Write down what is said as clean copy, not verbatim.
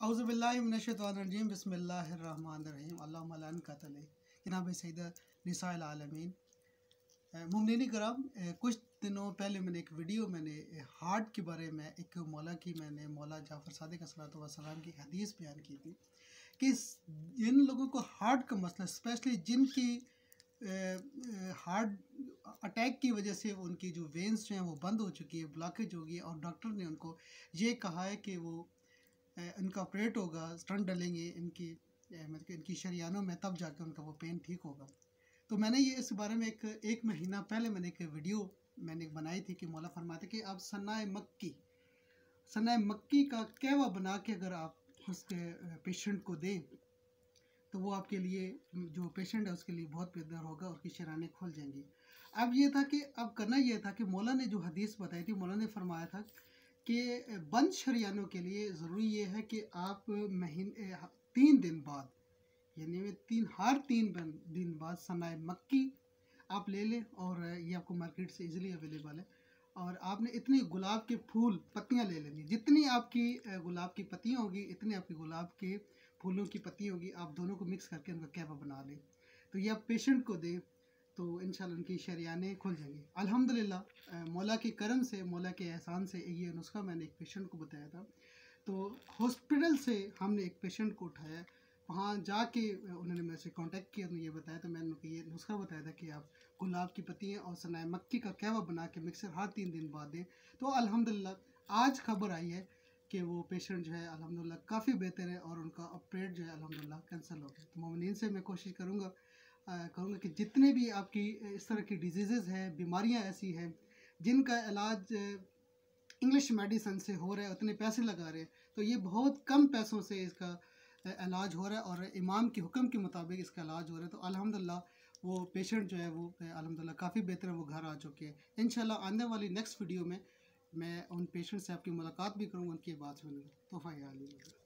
औज़ुबिल्लाहिमिनश्शैतानिर्रजीम बिस्मिल्लाहिर्रहमानिर्रहीम अल्लाहुम्मा ला नक़तले जनाब सैयदा निसाइल आलमीन मुमिनीन कराम। कुछ दिनों पहले मैंने एक वीडियो हार्ट के बारे में एक मौला जाफ़र सादिक अलैहिस्सलाम की हदीस बयान की थी कि जिन लोगों को हार्ट का मसला, स्पेशली जिनकी हार्ट अटैक की वजह से उनकी जो वेंस जो हैं वो बंद हो चुकी है, ब्लॉकेज हो गई है और डॉक्टर ने उनको ये कहा है कि वो इनका ऑपरेट होगा, स्टंट डलेंगे मतलब इनकी शरियानों में, तब जाकर उनका वो पेन ठीक होगा। तो मैंने ये इस बारे में एक महीना पहले मैंने एक वीडियो बनाई थी कि मौला फरमाते कि आप सन्नाए मक्की का कहवा बना के अगर आप उसके पेशेंट को दें तो वो आपके लिए, जो पेशेंट है उसके लिए बहुत बेहतर होगा, उसकी शरानें खुल जाएंगी। अब करना ये था कि मौला ने जो हदीस बताई थी, मौला ने फरमाया था कि बंद शरियानों के लिए ज़रूरी ये है कि आप 3 दिन बाद, यानी हर 3 दिन बाद सनाए मक्की आप ले लें और ये आपको मार्केट से इजीली अवेलेबल है। और आपने इतनी गुलाब के फूल पत्तियां ले लेनी, जितनी आपकी गुलाब की पत्तियां होगी इतनी आपकी गुलाब के फूलों की पत्तियां होगी, आप दोनों को मिक्स करके उनका कहवा बना लें। तो ये आप पेशेंट को दें तो इंशाल्लाह उनकी शरियानें खुल जाएंगी। अल्हम्दुलिल्लाह मौला के करम से, मौला के एहसान से ये नुस्खा मैंने एक पेशेंट को बताया था। तो हॉस्पिटल से हमने एक पेशेंट को उठाया, वहाँ जाके उन्होंने मेरे से कांटेक्ट किया, तो ये बताया, तो मैंने उनको ये नुस्खा बताया था कि आप गुलाब की पत्तियाँ और सनाए मक्की का कहवा बना के मिक्सर हर 3 दिन बाद दें। तो अल्हम्दुलिल्लाह आज खबर आई है कि वो पेशेंट जो है अल्हम्दुलिल्लाह काफ़ी बेहतर है और उनका ऑपरेट जो है अल्हम्दुलिल्लाह कैंसिल हो गया। तो मोमिनीन से मैं कोशिश करूँगा कि जितने भी आपकी इस तरह की डिजीज़ हैं, बीमारियां ऐसी हैं जिनका इलाज इंग्लिश मेडिसिन से हो रहा है, उतने पैसे लगा रहे हैं, तो ये बहुत कम पैसों से इसका इलाज हो रहा है और इमाम के हुक्म के मुताबिक इसका इलाज हो रहा है। तो अल्हम्दुलिल्लाह वो पेशेंट जो है वो अल्हम्दुलिल्लाह काफ़ी बेहतर है, वो घर आ चुके हैं। इंशाल्लाह आने वाली नेक्स्ट वीडियो में मैं उन पेशेंट से आपकी मुलाकात भी करूँगा, उनकी बात सुनूँगा। तोहफ़ा